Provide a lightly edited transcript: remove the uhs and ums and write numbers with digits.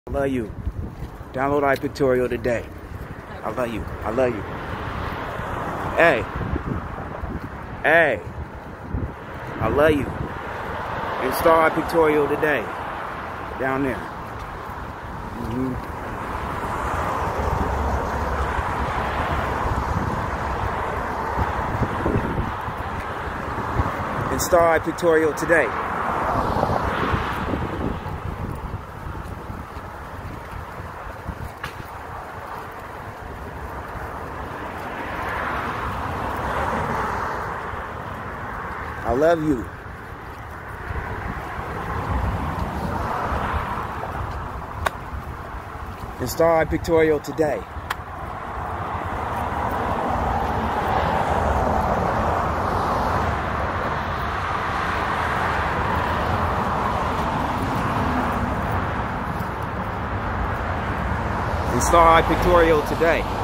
I love you. Download iPictorial today. I love you. I love you. Hey. Hey. I love you. Install iPictorial today. Down there. Install iPictorial today. I love you. Install iPictorial today. Install iPictorial today.